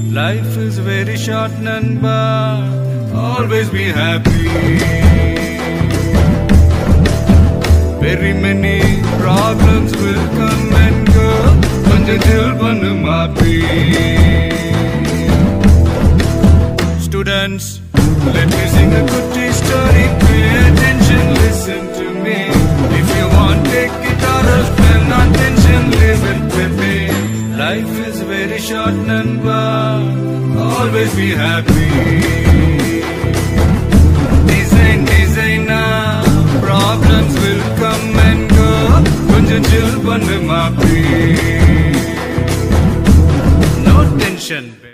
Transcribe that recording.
Life is very short, Nanba. Always be happy. Very many problems will come and go. Konjam chill pannu maapi. Students, let me sing a good story. Pay attention, listen to me. If you want, take it or else pay no attention, live it with me. Life is very short, Nanba. Always be happy. Designer, problems will come and go. Konjam chill pannu maapi. No tension.